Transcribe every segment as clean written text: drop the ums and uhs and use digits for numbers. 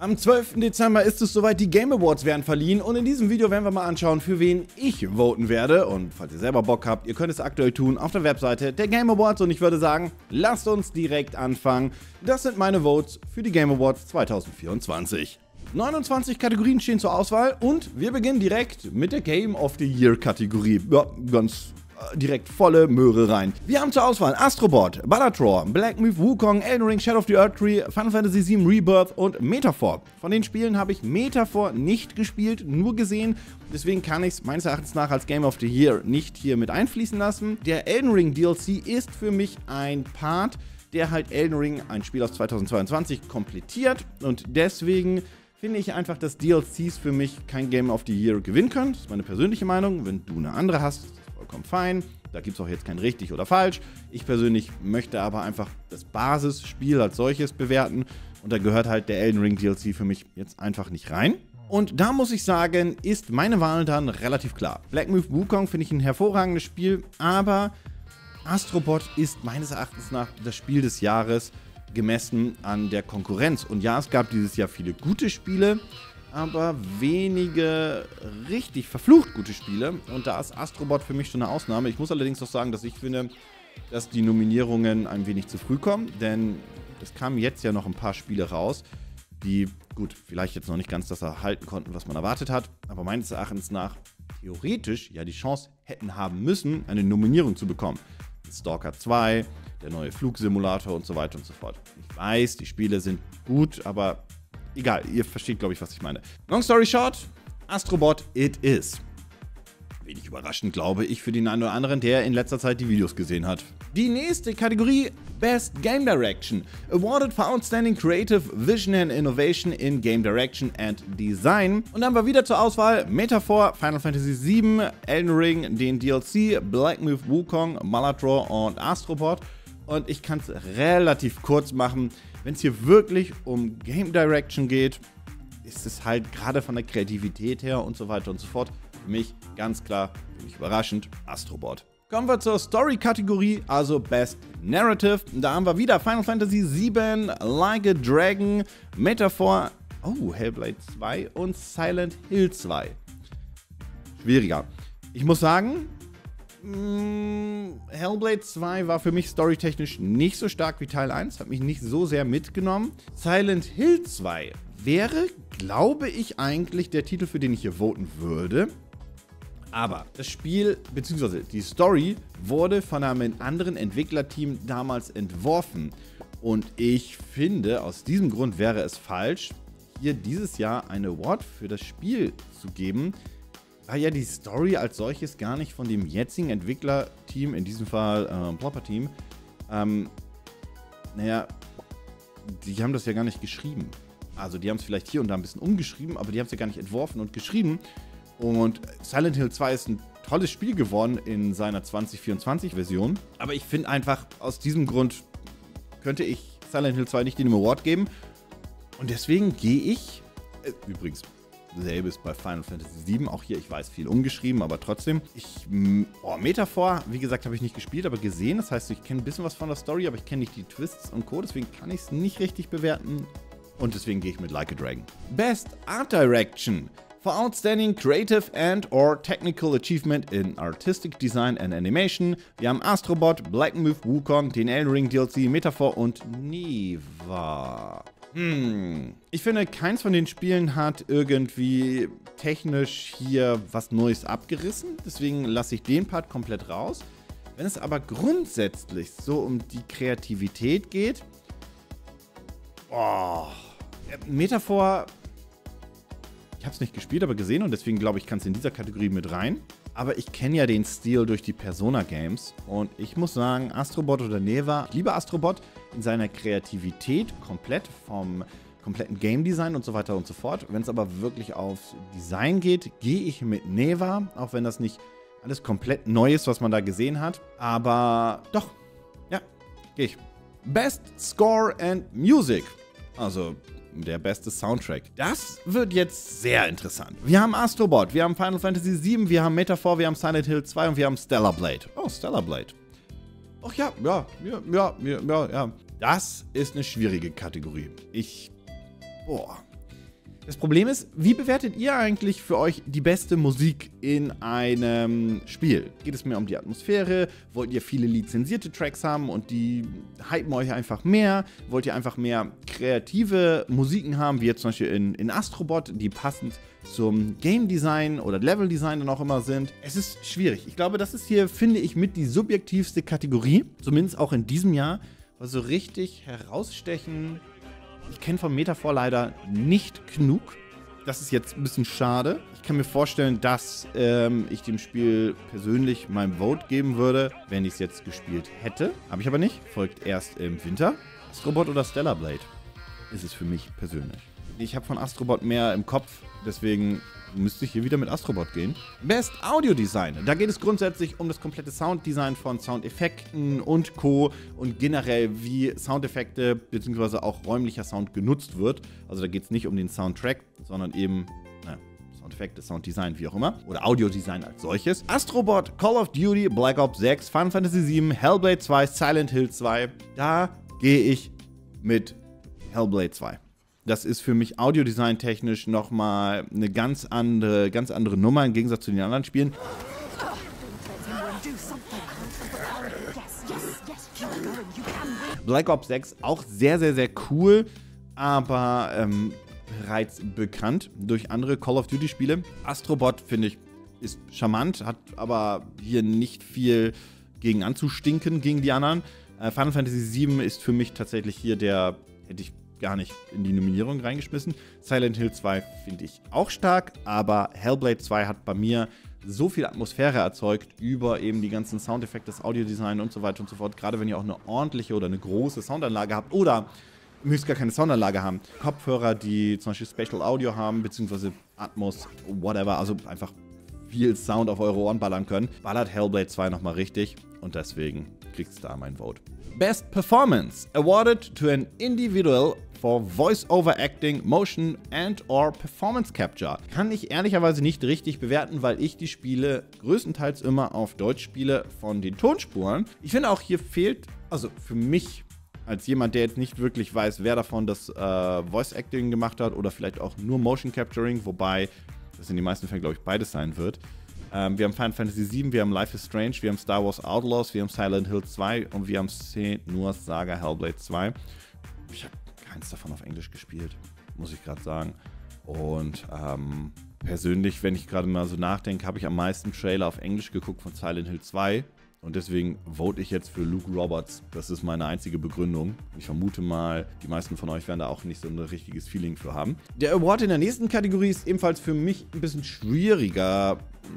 Am 12. Dezember ist es soweit, die Game Awards werden verliehen und in diesem Video werden wir mal anschauen, für wen ich voten werde. Und falls ihr selber Bock habt, ihr könnt es aktuell tun auf der Webseite der Game Awards und ich würde sagen, lasst uns direkt anfangen. Das sind meine Votes für die Game Awards 2024. 29 Kategorien stehen zur Auswahl und wir beginnen direkt mit der Game of the Year Kategorie. Ja, ganz direkt volle Möhre rein. Wir haben zur Auswahl Astrobot, Balatro, Black Myth Wukong, Elden Ring, Shadow of the Erdtree, Final Fantasy VII Rebirth und Metaphor. Von den Spielen habe ich Metaphor nicht gespielt, nur gesehen. Deswegen kann ich es meines Erachtens nach als Game of the Year nicht hier mit einfließen lassen. Der Elden Ring DLC ist für mich ein Part, der halt Elden Ring, ein Spiel aus 2022, komplettiert. Und deswegen finde ich einfach, dass DLCs für mich kein Game of the Year gewinnen können. Das ist meine persönliche Meinung. Wenn du eine andere hast, vollkommen fein. Da gibt es auch jetzt kein richtig oder falsch. Ich persönlich möchte aber einfach das Basisspiel als solches bewerten. Und da gehört halt der Elden Ring DLC für mich jetzt einfach nicht rein. Und da muss ich sagen, ist meine Wahl dann relativ klar. Black Myth Wukong finde ich ein hervorragendes Spiel, aber Astrobot ist meines Erachtens nach das Spiel des Jahres gemessen an der Konkurrenz. Und ja, es gab dieses Jahr viele gute Spiele, aber wenige richtig verflucht gute Spiele. Und da ist Astrobot für mich schon eine Ausnahme. Ich muss allerdings auch sagen, dass ich finde, dass die Nominierungen ein wenig zu früh kommen. Denn es kamen jetzt ja noch ein paar Spiele raus, die, gut, vielleicht jetzt noch nicht ganz das erhalten konnten, was man erwartet hat. Aber meines Erachtens nach theoretisch ja die Chance hätten haben müssen, eine Nominierung zu bekommen. Stalker 2, der neue Flugsimulator und so weiter und so fort. Ich weiß, die Spiele sind gut, aber egal, ihr versteht, glaube ich, was ich meine. Long story short, Astrobot it is. Wenig überraschend, glaube ich, für den einen oder anderen, der in letzter Zeit die Videos gesehen hat. Die nächste Kategorie, Best Game Direction. Awarded for Outstanding Creative Vision and Innovation in Game Direction and Design. Und dann haben wir wieder zur Auswahl Metaphor, Final Fantasy VII, Elden Ring, den DLC, Black Myth Wukong, Balatro und Astrobot. Und ich kann es relativ kurz machen. Wenn es hier wirklich um Game Direction geht, ist es halt gerade von der Kreativität her und so weiter und so fort für mich ganz klar, wenig überraschend, Astrobot. Kommen wir zur Story-Kategorie, also Best Narrative. Da haben wir wieder Final Fantasy VII, Like a Dragon, Metaphor, Hellblade 2 und Silent Hill 2. Schwieriger. Ich muss sagen, Hellblade 2 war für mich storytechnisch nicht so stark wie Teil 1, hat mich nicht so sehr mitgenommen. Silent Hill 2 wäre, glaube ich, eigentlich der Titel, für den ich hier voten würde. Aber das Spiel, beziehungsweise die Story, wurde von einem anderen Entwicklerteam damals entworfen. Und ich finde, aus diesem Grund wäre es falsch, hier dieses Jahr einen Award für das Spiel zu geben, weil ja die Story als solches gar nicht von dem jetzigen Entwicklerteam, in diesem Fall Plopper-Team, die haben das ja gar nicht geschrieben. Also die haben es vielleicht hier und da ein bisschen umgeschrieben, aber die haben es ja gar nicht entworfen und geschrieben. Und Silent Hill 2 ist ein tolles Spiel geworden in seiner 2024-Version. Aber ich finde einfach, aus diesem Grund könnte ich Silent Hill 2 nicht den Award geben. Und deswegen gehe ich, übrigens, selbes bei Final Fantasy VII, auch hier, ich weiß, viel umgeschrieben, aber trotzdem. Metaphor, wie gesagt, habe ich nicht gespielt, aber gesehen. Das heißt, ich kenne ein bisschen was von der Story, aber ich kenne nicht die Twists und Co., deswegen kann ich es nicht richtig bewerten. Und deswegen gehe ich mit Like a Dragon. Best Art Direction. For outstanding creative and or technical achievement in artistic design and animation. Wir haben Astrobot, Black Myth Wukong, den Elden Ring DLC, Metaphor und Neva. Ich finde, keins von den Spielen hat irgendwie technisch hier was Neues abgerissen. Deswegen lasse ich den Part komplett raus. Wenn es aber grundsätzlich so um die Kreativität geht, Metaphor, ich habe es nicht gespielt, aber gesehen und deswegen glaube ich, kann es in dieser Kategorie mit rein. Aber ich kenne ja den Stil durch die Persona-Games und ich muss sagen, Astrobot oder Neva, ich liebe Astrobot in seiner Kreativität komplett, vom kompletten Game-Design und so weiter und so fort. Wenn es aber wirklich aufs Design geht, gehe ich mit Neva, auch wenn das nicht alles komplett neu ist, was man da gesehen hat. Aber doch, ja, gehe ich. Best Score and Music, also der beste Soundtrack. Das wird jetzt sehr interessant. Wir haben Astrobot, wir haben Final Fantasy VII, wir haben Metaphor, wir haben Silent Hill 2 und wir haben Stellar Blade. Oh, Stellar Blade. Ach ja. Das ist eine schwierige Kategorie. Das Problem ist, wie bewertet ihr eigentlich für euch die beste Musik in einem Spiel? Geht es mehr um die Atmosphäre? Wollt ihr viele lizenzierte Tracks haben und die hypen euch einfach mehr? Wollt ihr einfach mehr kreative Musiken haben, wie jetzt zum Beispiel in Astrobot, die passend zum Game Design oder Level Design dann auch immer sind? Es ist schwierig. Ich glaube, das ist hier, finde ich, mit die subjektivste Kategorie, zumindest auch in diesem Jahr, weil so richtig herausstechen. Ich kenne von Metaphor leider nicht genug. Das ist jetzt ein bisschen schade. Ich kann mir vorstellen, dass ich dem Spiel persönlich mein Vote geben würde, wenn ich es jetzt gespielt hätte. Habe ich aber nicht. Folgt erst im Winter. Astrobot oder Stellar Blade ist es für mich persönlich. Ich habe von Astrobot mehr im Kopf, deswegen müsste ich hier wieder mit Astrobot gehen. Best Audio Design. Da geht es grundsätzlich um das komplette Sounddesign von Soundeffekten und Co. und generell, wie Soundeffekte bzw. auch räumlicher Sound genutzt wird. Also da geht es nicht um den Soundtrack, sondern eben Soundeffekte, Sounddesign, wie auch immer. Oder Audiodesign als solches. Astrobot, Call of Duty, Black Ops 6, Final Fantasy 7, Hellblade 2, Silent Hill 2. Da gehe ich mit Hellblade 2. Das ist für mich audiodesign-technisch nochmal eine ganz andere Nummer im Gegensatz zu den anderen Spielen. Black Ops 6 auch sehr, sehr, sehr cool, aber bereits bekannt durch andere Call of Duty Spiele. Astrobot, finde ich, ist charmant, hat aber hier nicht viel gegen anzustinken gegen die anderen. Final Fantasy 7 ist für mich tatsächlich hier hätte ich gar nicht in die Nominierung reingeschmissen. Silent Hill 2 finde ich auch stark, aber Hellblade 2 hat bei mir so viel Atmosphäre erzeugt über eben die ganzen Soundeffekte, das Audiodesign und so weiter und so fort. Gerade wenn ihr auch eine ordentliche oder eine große Soundanlage habt oder ihr müsst gar keine Soundanlage haben. Kopfhörer, die zum Beispiel Spatial Audio haben, beziehungsweise Atmos, whatever, also einfach viel Sound auf eure Ohren ballern können, ballert Hellblade 2 nochmal richtig und deswegen kriegt es da mein Vote. Best Performance, awarded to an individual for Voice-Over Acting, Motion and or Performance Capture. Kann ich ehrlicherweise nicht richtig bewerten, weil ich die Spiele größtenteils immer auf Deutsch spiele von den Tonspuren. Ich finde auch hier fehlt, also für mich als jemand, der jetzt nicht wirklich weiß, wer davon das Voice Acting gemacht hat oder vielleicht auch nur Motion Capturing, wobei das in den meisten Fällen, glaube ich, beides sein wird. Wir haben Final Fantasy 7, wir haben Life is Strange, wir haben Star Wars Outlaws, wir haben Silent Hill 2 und wir haben Senua's Saga Hellblade 2. Ich habe keins davon auf Englisch gespielt, muss ich gerade sagen. Und persönlich, wenn ich gerade mal so nachdenke, habe ich am meisten Trailer auf Englisch geguckt von Silent Hill 2. Und deswegen vote ich jetzt für Luke Roberts. Das ist meine einzige Begründung. Ich vermute mal, die meisten von euch werden da auch nicht so ein richtiges Feeling für haben. Der Award in der nächsten Kategorie ist ebenfalls für mich ein bisschen schwieriger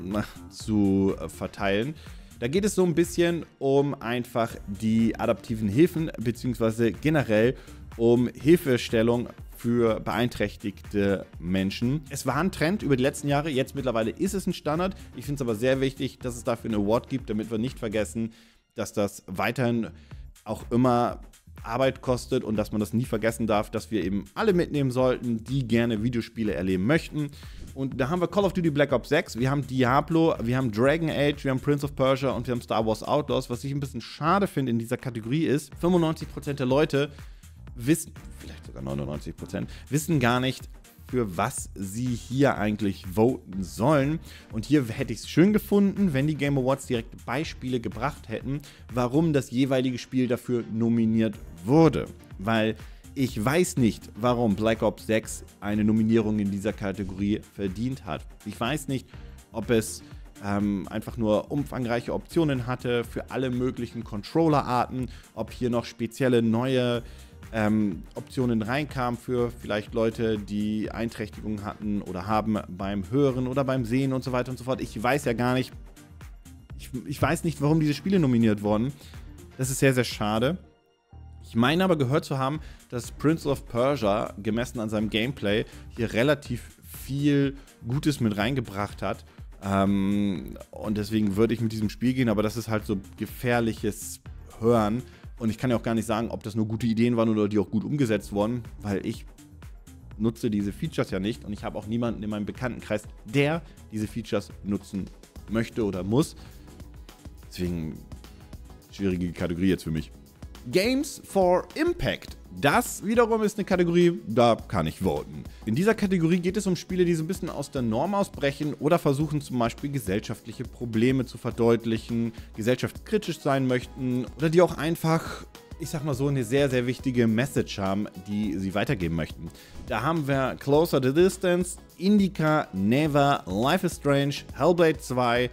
zu verteilen. Da geht es so ein bisschen um einfach die adaptiven Hilfen, beziehungsweise generell um Hilfestellung für beeinträchtigte Menschen. Es war ein Trend über die letzten Jahre, jetzt mittlerweile ist es ein Standard. Ich finde es aber sehr wichtig, dass es dafür einen Award gibt, damit wir nicht vergessen, dass das weiterhin auch immer Arbeit kostet und dass man das nie vergessen darf, dass wir eben alle mitnehmen sollten, die gerne Videospiele erleben möchten. Und da haben wir Call of Duty Black Ops 6, wir haben Diablo, wir haben Dragon Age, wir haben Prince of Persia und wir haben Star Wars Outlaws. Was ich ein bisschen schade finde in dieser Kategorie ist, 95% der Leute wissen, vielleicht sogar 99%, wissen gar nicht, für was sie hier eigentlich voten sollen. Und hier hätte ich es schön gefunden, wenn die Game Awards direkt Beispiele gebracht hätten, warum das jeweilige Spiel dafür nominiert wurde. Weil ich weiß nicht, warum Black Ops 6 eine Nominierung in dieser Kategorie verdient hat. Ich weiß nicht, ob es einfach nur umfangreiche Optionen hatte für alle möglichen Controller-Arten, ob hier noch spezielle neue Optionen reinkamen für vielleicht Leute, die Beeinträchtigungen hatten oder haben beim Hören oder beim Sehen und so weiter und so fort. Ich weiß ja gar nicht, ich weiß nicht, warum diese Spiele nominiert wurden. Das ist sehr, sehr schade. Ich meine aber gehört zu haben, dass Prince of Persia gemessen an seinem Gameplay hier relativ viel Gutes mit reingebracht hat. Und deswegen würde ich mit diesem Spiel gehen, aber das ist halt so gefährliches Hören. Und ich kann ja auch gar nicht sagen, ob das nur gute Ideen waren oder die auch gut umgesetzt wurden, weil ich nutze diese Features ja nicht und ich habe auch niemanden in meinem Bekanntenkreis, der diese Features nutzen möchte oder muss. Deswegen schwierige Kategorie jetzt für mich. Games for Impact. Das wiederum ist eine Kategorie, da kann ich voten. In dieser Kategorie geht es um Spiele, die so ein bisschen aus der Norm ausbrechen oder versuchen zum Beispiel gesellschaftliche Probleme zu verdeutlichen, gesellschaftskritisch sein möchten oder die auch einfach, ich sag mal so, eine sehr, sehr wichtige Message haben, die sie weitergeben möchten. Da haben wir Closer to Distance, Indica, Never, Life is Strange, Hellblade 2.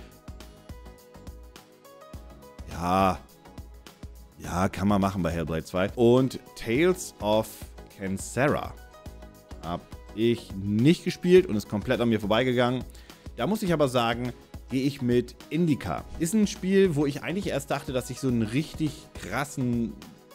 Ja, kann man machen bei Hellblade 2. Und Tales of Cansera. Hab ich nicht gespielt und ist komplett an mir vorbeigegangen. Da muss ich aber sagen, gehe ich mit Indica. Ist ein Spiel, wo ich eigentlich erst dachte, dass ich so einen richtig krassen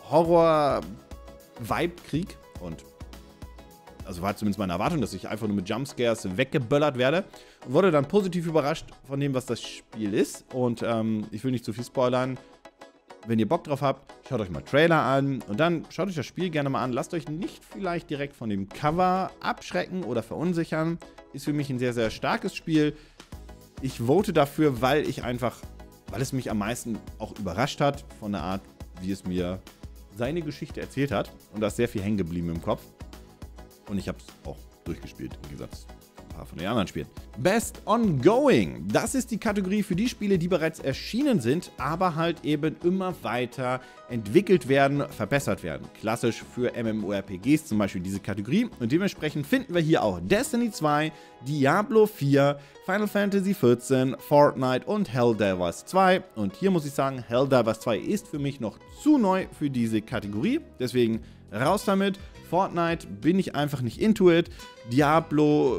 Horror-Vibe kriege. Und also war zumindest meine Erwartung, dass ich einfach nur mit Jumpscares weggeböllert werde. Und wurde dann positiv überrascht von dem, was das Spiel ist. Und ich will nicht zu viel spoilern. Wenn ihr Bock drauf habt, schaut euch mal Trailer an und dann schaut euch das Spiel gerne mal an. Lasst euch nicht vielleicht direkt von dem Cover abschrecken oder verunsichern. Ist für mich ein sehr, sehr starkes Spiel. Ich vote dafür, weil es mich am meisten auch überrascht hat von der Art, wie es mir seine Geschichte erzählt hat. Und da ist sehr viel hängen geblieben im Kopf. Und ich habe es auch durchgespielt, im Gegensatz zu ein paar von den anderen Spielen. Best Ongoing. Das ist die Kategorie für die Spiele, die bereits erschienen sind, aber halt eben immer weiter entwickelt werden, verbessert werden. Klassisch für MMORPGs zum Beispiel diese Kategorie. Und dementsprechend finden wir hier auch Destiny 2, Diablo 4, Final Fantasy 14, Fortnite und Helldivers 2. Und hier muss ich sagen, Helldivers 2 ist für mich noch zu neu für diese Kategorie. Deswegen raus damit. Fortnite bin ich einfach nicht into it. Diablo,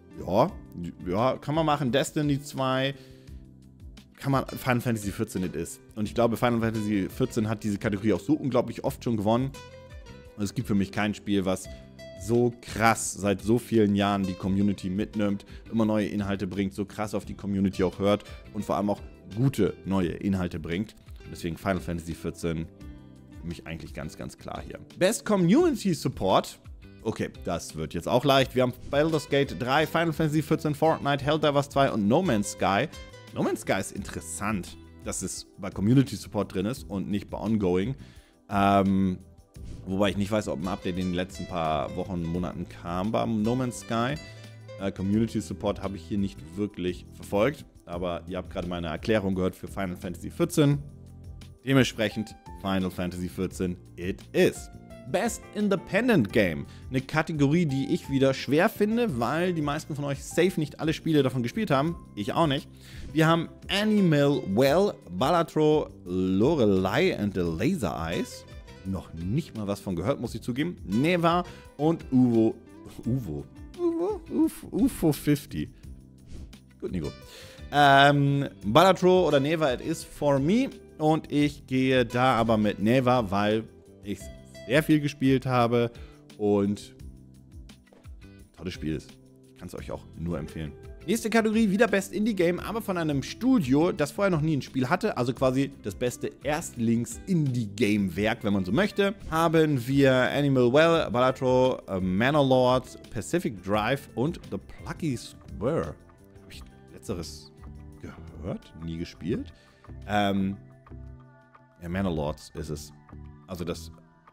ja, kann man machen. Destiny 2, kann man. Final Fantasy 14 it ist. Und ich glaube, Final Fantasy 14 hat diese Kategorie auch so unglaublich oft schon gewonnen. Und es gibt für mich kein Spiel, was so krass seit so vielen Jahren die Community mitnimmt, immer neue Inhalte bringt, so krass auf die Community auch hört und vor allem auch gute neue Inhalte bringt. Deswegen Final Fantasy 14 für mich eigentlich ganz, ganz klar hier. Best Community Support. Okay, das wird jetzt auch leicht. Wir haben Baldur's Gate 3, Final Fantasy 14, Fortnite, Helldivers 2 und No Man's Sky. No Man's Sky ist interessant, dass es bei Community Support drin ist und nicht bei Ongoing. Wobei ich nicht weiß, ob ein Update in den letzten paar Wochen, Monaten kam beim No Man's Sky. Community Support habe ich hier nicht wirklich verfolgt. Aber ihr habt gerade meine Erklärung gehört für Final Fantasy 14. Dementsprechend Final Fantasy 14 it is. Best Independent Game. Eine Kategorie, die ich wieder schwer finde, weil die meisten von euch safe nicht alle Spiele davon gespielt haben. Ich auch nicht. Wir haben Animal Well, Balatro, Lorelei and the Laser Eyes. Noch nicht mal was von gehört, muss ich zugeben. Neva und UFO 50. Gut, Nico. Balatro oder Neva, it is for me. Und ich gehe da aber mit Neva, weil ich sehr viel gespielt habe und ein tolles Spiel ist. Ich kann es euch auch nur empfehlen. Nächste Kategorie, wieder Best Indie Game, aber von einem Studio, das vorher noch nie ein Spiel hatte, also quasi das beste Erstlings-Indie-Game-Werk, wenn man so möchte, haben wir Animal Well, Balatro, Manor Lords, Pacific Drive und The Plucky Square. Habe ich letzteres gehört? Nie gespielt? Ja, Manor Lords ist es. Also das...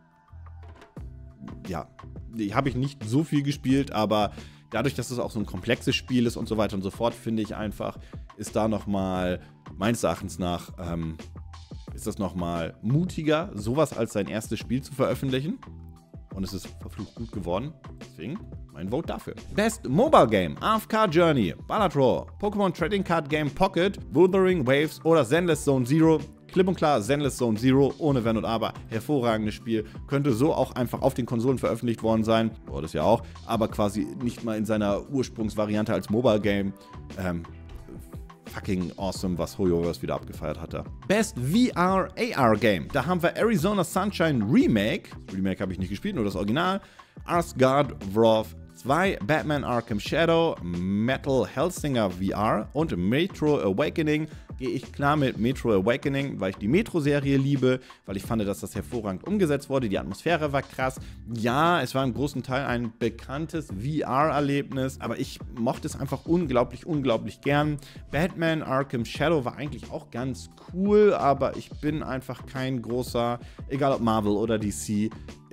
Ja, habe ich nicht so viel gespielt, aber dadurch, dass es auch so ein komplexes Spiel ist und so weiter und so fort, finde ich einfach, ist da nochmal, meines Erachtens nach, ist das nochmal mutiger, sowas als sein erstes Spiel zu veröffentlichen. Und es ist verflucht gut geworden. Deswegen mein Vote dafür. Best Mobile Game, AFK Journey, Balatro, Pokémon Trading Card Game Pocket, Wuthering Waves oder Zenless Zone Zero. Klipp und klar, Zenless Zone Zero, ohne Wenn und Aber, hervorragendes Spiel. Könnte so auch einfach auf den Konsolen veröffentlicht worden sein. Wurde es ja auch. Aber quasi nicht mal in seiner Ursprungsvariante als Mobile Game. Fucking awesome, was Hoyoverse wieder abgefeiert hatte. Best VR AR Game. Da haben wir Arizona Sunshine Remake. Remake habe ich nicht gespielt, nur das Original. Asgard Wrath 2, Batman Arkham Shadow, Metal Hellsinger VR und Metro Awakening, gehe ich klar mit Metro Awakening, weil ich die Metro-Serie liebe, weil ich fand, dass das hervorragend umgesetzt wurde. Die Atmosphäre war krass. Ja, es war im großen Teil ein bekanntes VR-Erlebnis, aber ich mochte es einfach unglaublich, unglaublich gern. Batman Arkham Shadow war eigentlich auch ganz cool, aber ich bin einfach kein großer, egal ob Marvel oder DC,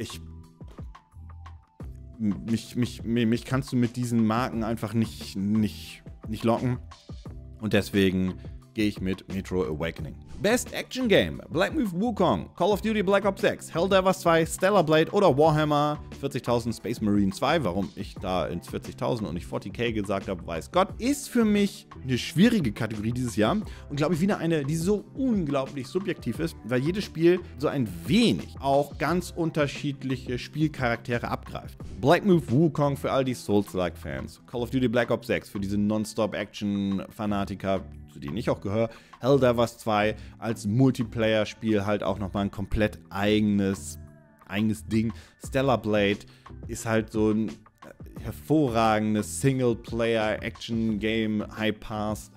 mich kannst du mit diesen Marken einfach nicht locken. Und deswegen gehe ich mit Metro Awakening. Best Action Game: Black Myth Wukong, Call of Duty Black Ops 6, Helldivers 2, Stellar Blade oder Warhammer 40.000 Space Marine 2. Warum ich da ins 40.000 und nicht 40k gesagt habe, weiß Gott. Ist für mich eine schwierige Kategorie dieses Jahr und glaube ich wieder eine, die so unglaublich subjektiv ist, weil jedes Spiel so ein wenig auch ganz unterschiedliche Spielcharaktere abgreift. Black Myth Wukong für all die Souls-like-Fans, Call of Duty Black Ops 6 für diese Non-Stop-Action-Fanatiker, zu denen ich auch gehöre, Helldivers 2 als Multiplayer-Spiel halt auch nochmal ein komplett eigenes Ding. Stellar Blade ist halt so ein hervorragendes Singleplayer-Action-Game, High-Paced.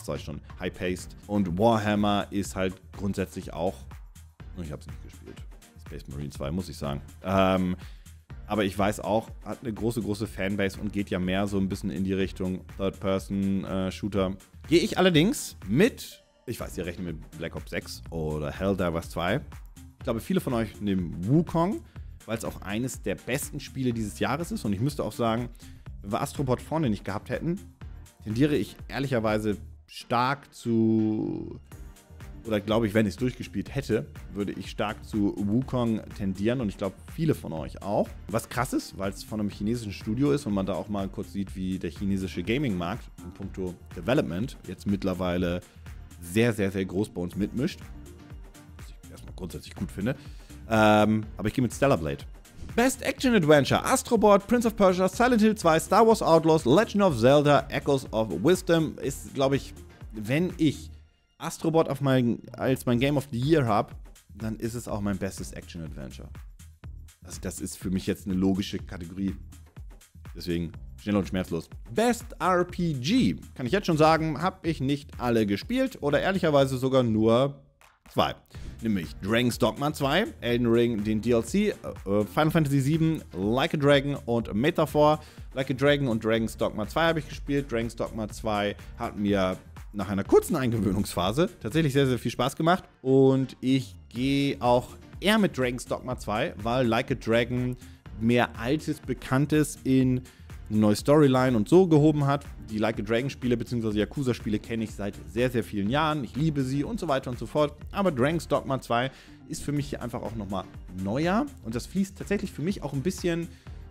Und Warhammer ist halt grundsätzlich auch, ich habe es nicht gespielt, Space Marine 2, muss ich sagen. Aber ich weiß auch, hat eine große Fanbase und geht ja mehr so ein bisschen in die Richtung Third-Person-Shooter. Gehe ich allerdings mit, ich weiß, ihr rechnet mit Black Ops 6 oder Helldivers 2. Ich glaube, viele von euch nehmen Wukong, weil es auch eines der besten Spiele dieses Jahres ist. Und ich müsste auch sagen, wenn wir Astrobot vorne nicht gehabt hätten, tendiere ich ehrlicherweise stark zu, oder glaube ich, wenn ich es durchgespielt hätte, würde ich stark zu Wukong tendieren und ich glaube, viele von euch auch. Was krass ist, weil es von einem chinesischen Studio ist und man da auch mal kurz sieht, wie der chinesische Gaming-Markt in puncto Development jetzt mittlerweile sehr groß bei uns mitmischt. Was ich erstmal grundsätzlich gut finde. Aber ich gehe mit Stellar Blade. Best Action Adventure: Astrobot, Prince of Persia, Silent Hill 2, Star Wars Outlaws, Legend of Zelda, Echoes of Wisdom. Ist, glaube ich, wenn ich Astrobot als mein Game of the Year habe, dann ist es auch mein bestes Action Adventure. Also das ist für mich jetzt eine logische Kategorie. Deswegen schnell und schmerzlos. Best RPG. Kann ich jetzt schon sagen, habe ich nicht alle gespielt oder ehrlicherweise sogar nur 2. Nämlich Dragon's Dogma 2, Elden Ring, den DLC, Final Fantasy 7, Like a Dragon und Metaphor. Like a Dragon und Dragon's Dogma 2 habe ich gespielt. Dragon's Dogma 2 hat mir nach einer kurzen Eingewöhnungsphase tatsächlich sehr viel Spaß gemacht. Und ich gehe auch eher mit Dragon's Dogma 2, weil Like a Dragon mehr Altes, Bekanntes in eine neue Storyline und so gehoben hat. Die Like a Dragon Spiele bzw. Yakuza Spiele kenne ich seit sehr vielen Jahren. Ich liebe sie und so weiter und so fort. Aber Dragon's Dogma 2 ist für mich hier einfach auch nochmal neuer. Und das fließt tatsächlich für mich auch ein bisschen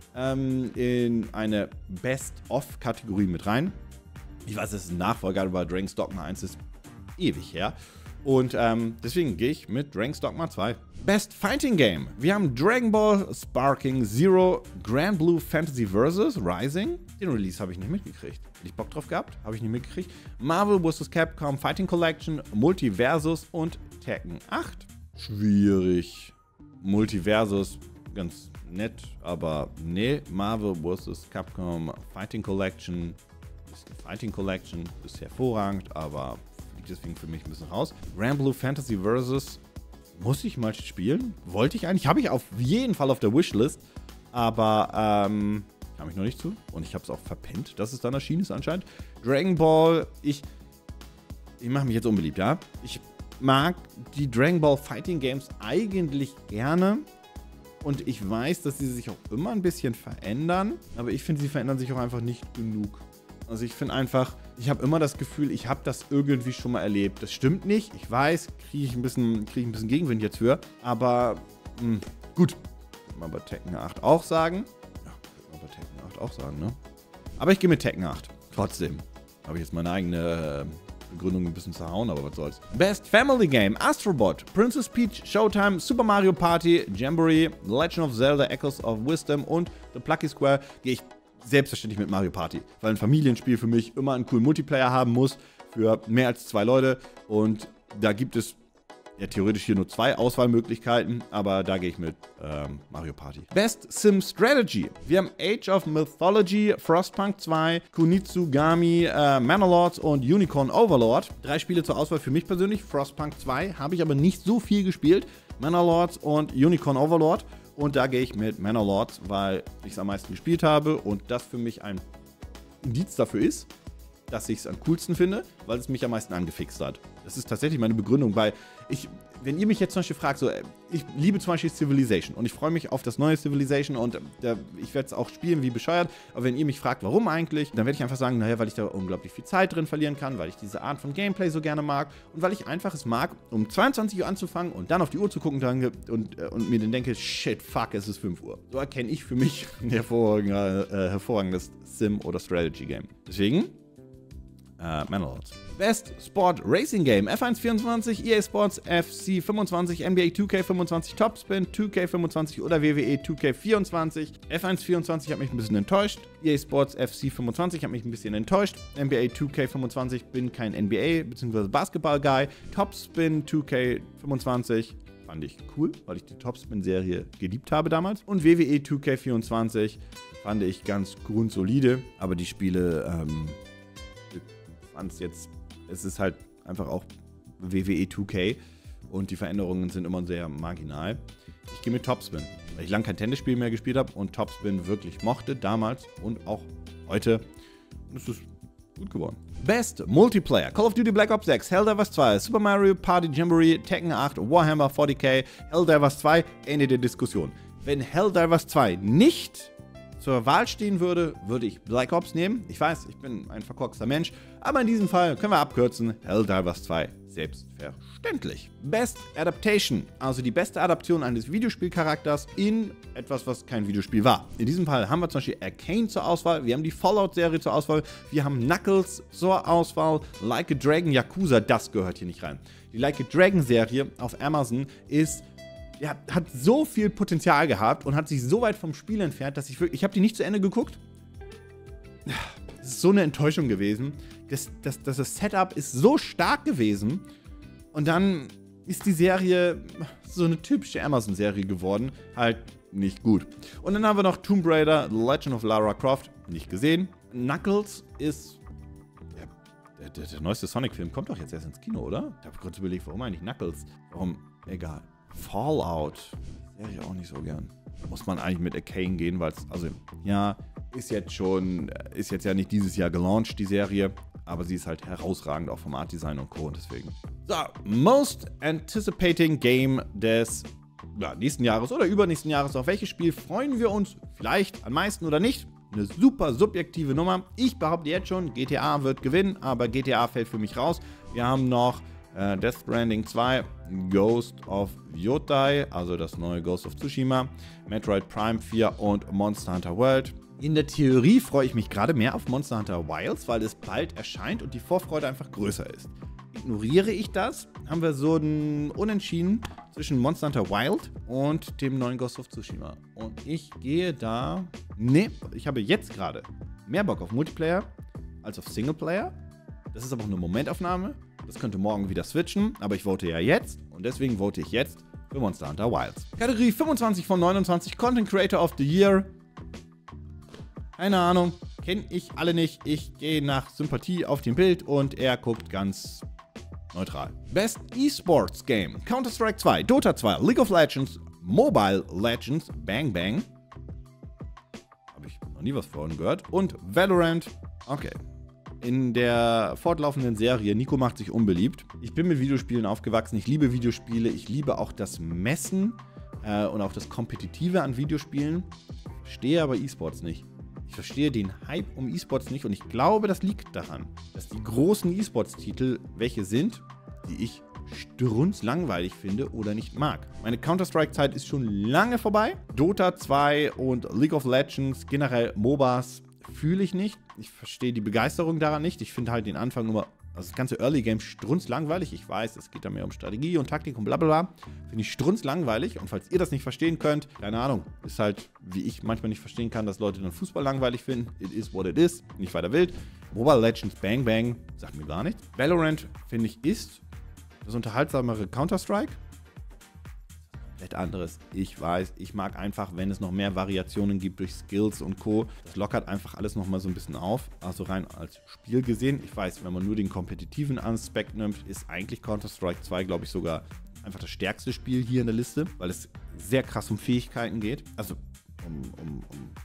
in eine Best-of-Kategorie mit rein. Ich weiß, es ist ein Nachfolger, aber Dragon's Dogma 1 ist ewig her. Und deswegen gehe ich mit Dragon's Dogma 2. Best Fighting Game. Wir haben Dragon Ball Sparking Zero, Grand Blue Fantasy vs. Rising. Den Release habe ich nicht mitgekriegt. Hätte ich Bock drauf gehabt, habe ich nicht mitgekriegt. Marvel vs. Capcom Fighting Collection, Multiversus und Tekken 8. Schwierig. Multiversus, ganz nett, aber nee. Marvel vs. Capcom Fighting Collection ist hervorragend, aber fliegt deswegen für mich ein bisschen raus. Grand Blue Fantasy vs. muss ich mal spielen. Wollte ich eigentlich. Habe ich auf jeden Fall auf der Wishlist, aber kam ich noch nicht zu. Und ich habe es auch verpennt, dass es dann erschienen ist anscheinend. Dragon Ball, ich mache mich jetzt unbeliebt, ja. Ich mag die Dragon Ball Fighting Games eigentlich gerne. Und ich weiß, dass sie sich auch immer ein bisschen verändern. Aber ich finde, sie verändern sich auch einfach nicht genug. Also ich finde einfach, ich habe immer das Gefühl, ich habe das irgendwie schon mal erlebt. Das stimmt nicht. Ich weiß, kriege ich ein bisschen Gegenwind jetzt für. Aber gut. Kann man bei Tekken 8 auch sagen. Ja, kann man bei Tekken 8 auch sagen, ne? Aber ich gehe mit Tekken 8. Trotzdem habe ich jetzt meine eigene Begründung ein bisschen zerhauen, aber was soll's. Best Family Game: Astrobot, Princess Peach, Showtime, Super Mario Party, Jamboree, Legend of Zelda, Echoes of Wisdom und The Plucky Square. Gehe ich selbstverständlich mit Mario Party, weil ein Familienspiel für mich immer einen coolen Multiplayer haben muss, für mehr als 2 Leute. Und da gibt es ja theoretisch hier nur 2 Auswahlmöglichkeiten, aber da gehe ich mit Mario Party. Best Sim Strategy. Wir haben Age of Mythology, Frostpunk 2, Kunitsugami, Manor und Unicorn Overlord. 3 Spiele zur Auswahl für mich persönlich. Frostpunk 2 habe ich aber nicht so viel gespielt. Manor und Unicorn Overlord. Und da gehe ich mit Manor, weil ich es am meisten gespielt habe und das für mich ein Indiz dafür ist, dass ich es am coolsten finde, weil es mich am meisten angefixt hat. Das ist tatsächlich meine Begründung, weil wenn ihr mich jetzt zum Beispiel fragt, so, ich liebe zum Beispiel Civilization und ich freue mich auf das neue Civilization und ich werde es auch spielen wie bescheuert, aber wenn ihr mich fragt, warum eigentlich, dann werde ich einfach sagen, naja, weil ich da unglaublich viel Zeit drin verlieren kann, weil ich diese Art von Gameplay so gerne mag und weil ich einfach es mag, um 22 Uhr anzufangen und dann auf die Uhr zu gucken und mir dann denke, shit, fuck, es ist 5 Uhr. So erkenne ich für mich ein hervorragendes Sim- oder Strategy-Game. Deswegen Manor. Best Sport Racing Game: F1 24, EA Sports FC 25, NBA 2K25, Topspin 2K25 oder WWE 2K24. F1 24 hat mich ein bisschen enttäuscht. EA Sports FC 25 hat mich ein bisschen enttäuscht. NBA 2K25 bin kein NBA bzw. Basketball-Guy. Topspin 2K25 fand ich cool, weil ich die Topspin-Serie geliebt habe damals. Und WWE 2K24 fand ich ganz grundsolide, aber die Spiele, es ist halt einfach auch WWE 2K und die Veränderungen sind immer sehr marginal. Ich gehe mit Topspin, weil ich lange kein Tennisspiel mehr gespielt habe und Topspin wirklich mochte, damals und auch heute. Und es ist gut geworden. Best Multiplayer: Call of Duty Black Ops 6, Helldivers 2, Super Mario Party Jamboree, Tekken 8, Warhammer 40k, Helldivers 2, Ende der Diskussion. Wenn Helldivers 2 nicht zur Wahl stehen würde, würde ich Black Ops nehmen. Ich weiß, ich bin ein verkorkster Mensch, aber in diesem Fall können wir abkürzen. Helldivers 2, selbstverständlich. Best Adaptation, also die beste Adaption eines Videospielcharakters in etwas, was kein Videospiel war. In diesem Fall haben wir zum Beispiel Arcane zur Auswahl, wir haben die Fallout-Serie zur Auswahl, wir haben Knuckles zur Auswahl, Like a Dragon Yakuza, das gehört hier nicht rein. Die Like a Dragon-Serie auf Amazon hat so viel Potenzial gehabt und hat sich so weit vom Spiel entfernt, dass ich habe die nicht zu Ende geguckt. Es ist so eine Enttäuschung gewesen. Das Setup ist so stark gewesen und dann ist die Serie so eine typische Amazon-Serie geworden. Halt nicht gut. Und dann haben wir noch Tomb Raider, The Legend of Lara Croft, nicht gesehen. Knuckles ist der neueste Sonic-Film kommt doch jetzt erst ins Kino, oder? Ich habe kurz überlegt, warum eigentlich Knuckles? Warum? Egal. Fallout. Serie auch nicht so gern. Da muss man eigentlich mit Arcane gehen, weil es, also, ja, ist jetzt ja nicht dieses Jahr gelauncht, die Serie, aber sie ist halt herausragend, auch vom Art-Design und Co. und deswegen. So, Most Anticipating Game des nächsten Jahres oder übernächsten Jahres. Auf welches Spiel freuen wir uns vielleicht am meisten oder nicht? Eine super subjektive Nummer. Ich behaupte jetzt schon, GTA wird gewinnen, aber GTA fällt für mich raus. Wir haben noch Death Stranding 2, Ghost of Yotei, also das neue Ghost of Tsushima, Metroid Prime 4 und Monster Hunter World. In der Theorie freue ich mich gerade mehr auf Monster Hunter Wilds, weil es bald erscheint und die Vorfreude einfach größer ist. Ignoriere ich das, haben wir so ein Unentschieden zwischen Monster Hunter Wild und dem neuen Ghost of Tsushima. Und ich gehe da... Nee, ich habe jetzt gerade mehr Bock auf Multiplayer als auf Singleplayer. Das ist aber auch eine Momentaufnahme. Das könnte morgen wieder switchen, aber ich vote ja jetzt und deswegen vote ich jetzt für Monster Hunter Wilds. Kategorie 25 von 29, Content Creator of the Year. Keine Ahnung, kenne ich alle nicht. Ich gehe nach Sympathie auf dem Bild und er guckt ganz neutral. Best Esports Game: Counter-Strike 2, Dota 2, League of Legends, Mobile Legends, Bang Bang. Habe ich noch nie was von gehört. Und Valorant. Okay. In der fortlaufenden Serie Nico macht sich unbeliebt. Ich bin mit Videospielen aufgewachsen, ich liebe Videospiele, ich liebe auch das Messen und auch das Kompetitive an Videospielen. Verstehe aber E-Sports nicht. Ich verstehe den Hype um E-Sports nicht und ich glaube, das liegt daran, dass die großen E-Sports-Titel welche sind, die ich strunzlangweilig finde oder nicht mag. Meine Counter-Strike-Zeit ist schon lange vorbei. Dota 2 und League of Legends, generell MOBAs, fühle ich nicht. Ich verstehe die Begeisterung daran nicht. Ich finde halt den Anfang immer, also das ganze Early Game strunzlangweilig. Ich weiß, es geht da mehr um Strategie und Taktik und blablabla. Finde ich strunzlangweilig. Und falls ihr das nicht verstehen könnt, keine Ahnung, ist halt, wie ich manchmal nicht verstehen kann, dass Leute dann Fußball langweilig finden. It is what it is. Nicht weiter wild. Mobile Legends Bang Bang sagt mir gar nichts. Valorant, finde ich, ist Das unterhaltsamere Counter-Strike. Komplett anderes. Ich weiß, ich mag einfach, wenn es noch mehr Variationen gibt durch Skills und Co. Das lockert einfach alles nochmal so ein bisschen auf. Also rein als Spiel gesehen. Ich weiß, wenn man nur den kompetitiven Aspekt nimmt, ist eigentlich Counter-Strike 2, glaube ich, sogar einfach das stärkste Spiel hier in der Liste, weil es sehr krass um Fähigkeiten geht. Also um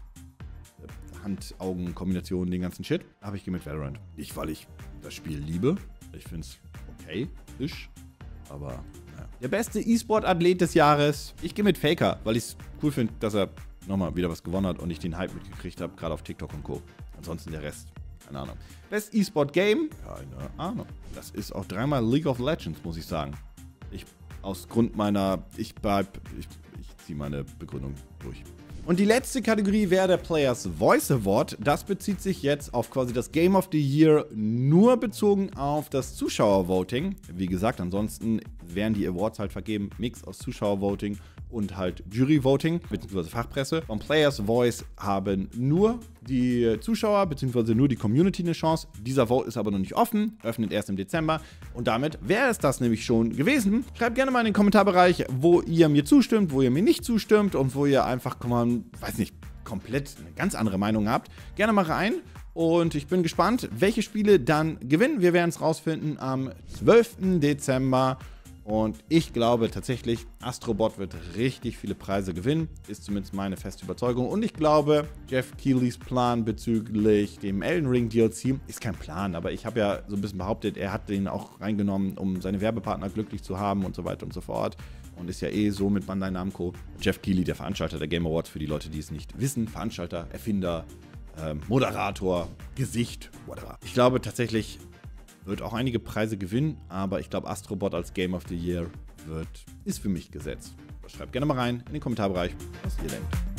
Hand-Augen-Kombinationen, den ganzen Shit. Aber ich gehe mit Valorant. Nicht, weil ich das Spiel liebe. Ich finde es okay-isch. Aber naja. Der beste E-Sport-Athlet des Jahres. Ich gehe mit Faker, weil ich es cool finde, dass er nochmal wieder was gewonnen hat und ich den Hype mitgekriegt habe, gerade auf TikTok und Co. Ansonsten der Rest, keine Ahnung. Best E-Sport-Game? Keine Ahnung. Das ist auch dreimal League of Legends, muss ich sagen. Aus Grund meiner, ich ziehe meine Begründung durch. Und die letzte Kategorie wäre der Players Voice Award. Das bezieht sich jetzt auf quasi das Game of the Year, nur bezogen auf das Zuschauervoting. Wie gesagt, ansonsten werden die Awards halt vergeben, Mix aus Zuschauervoting und halt Juryvoting, beziehungsweise Fachpresse. Vom Players Voice haben nur die Zuschauer, beziehungsweise nur die Community eine Chance. Dieser Vote ist aber noch nicht offen, öffnet erst im Dezember. Und damit wäre es das nämlich schon gewesen. Schreibt gerne mal in den Kommentarbereich, wo ihr mir zustimmt, wo ihr mir nicht zustimmt und wo ihr einfach, weiß nicht, komplett eine ganz andere Meinung habt. Gerne mal rein. Und ich bin gespannt, welche Spiele dann gewinnen. Wir werden es rausfinden am 12. Dezember. Und ich glaube tatsächlich, Astrobot wird richtig viele Preise gewinnen. Ist zumindest meine feste Überzeugung. Und ich glaube, Jeff Keighlys Plan bezüglich dem Elden Ring DLC ist kein Plan. Aber ich habe ja so ein bisschen behauptet, er hat den auch reingenommen, um seine Werbepartner glücklich zu haben und so weiter und so fort. Und ist ja so mit Bandai Namco. Jeff Keighley, der Veranstalter der Game Awards, für die Leute, die es nicht wissen. Veranstalter, Erfinder, Moderator, Gesicht, whatever. Ich glaube tatsächlich, wird auch einige Preise gewinnen, aber ich glaube, Astrobot als Game of the Year ist für mich gesetzt. Schreibt gerne mal rein in den Kommentarbereich, was ihr denkt.